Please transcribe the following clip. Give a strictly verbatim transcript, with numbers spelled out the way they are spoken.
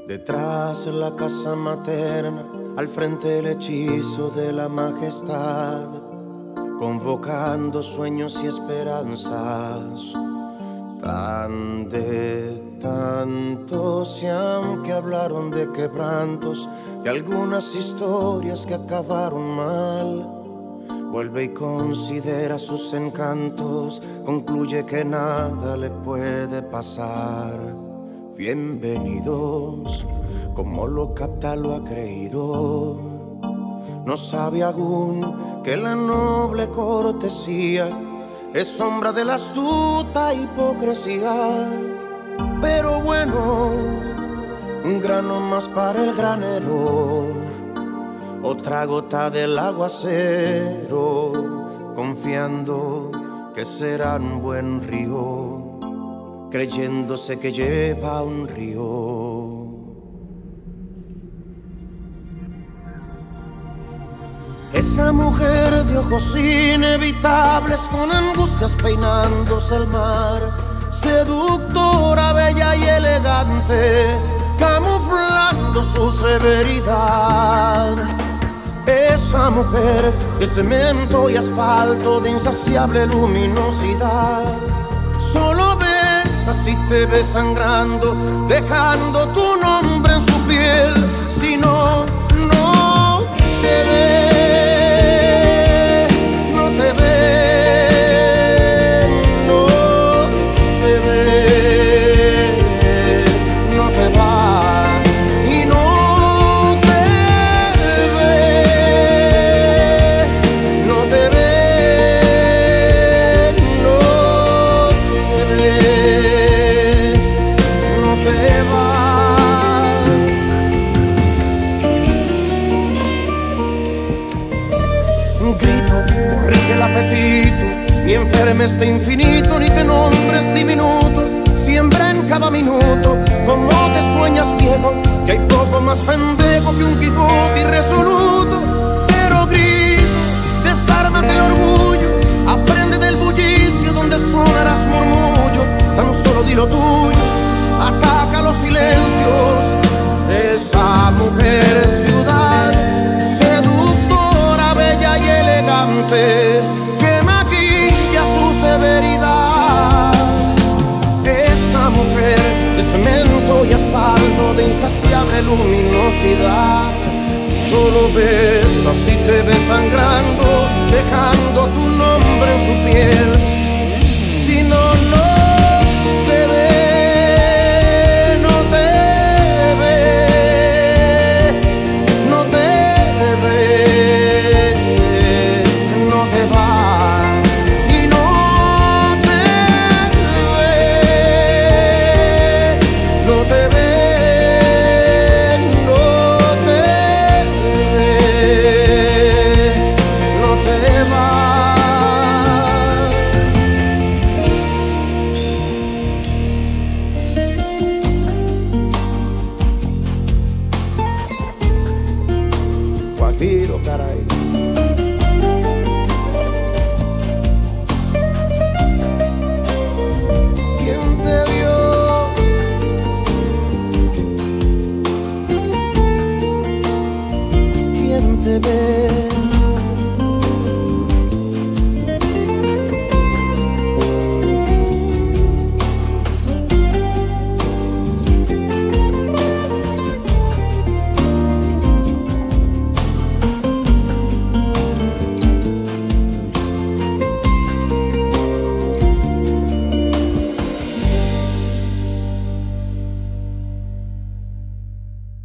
Detrás de la casa materna, al frente el hechizo de la majestad, convocando sueños y esperanzas. Tan de tantos, y aunque hablaron de quebrantos, de algunas historias que acabaron mal, vuelve y considera sus encantos, concluye que nada le puede pasar. Bienvenidos, como lo capta lo ha creído. No sabe aún que la noble cortesía es sombra de la astuta hipocresía. Pero bueno, un grano más para el granero, otra gota del aguacero, confiando que será un buen río, creyéndose que lleva un río. Esa mujer de ojos inevitables, con angustias peinándose al mar, seductora, bella y elegante, camuflando su severidad. Esa mujer de cemento y asfalto, de insaciable luminosidad, solo besa si te ve sangrando, dejando tu nombre en su piel. Si no, no te ve. Ni enfermes de infinito, ni te nombres diminuto. Siembra en cada minuto, como te sueñas viejo, que hay poco más pendejo que un Quijote irresoluto. Pero grito, desármate el orgullo, aprende del bullicio donde sonarás murmullo. Tan solo di lo tuyo, ataca los silencios. Esa mujer es ciudad, seductora, bella y elegante, severidad. Esa mujer de cemento y asfalto, de insaciable luminosidad, solo besa si te ve sangrando, dejando tu nombre en su piel. Si no, no